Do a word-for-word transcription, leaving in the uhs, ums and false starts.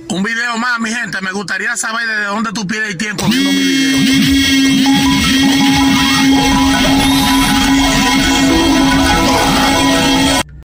Un video más, mi gente. Me gustaría saber desde dónde tú pides el tiempo viendo mi video.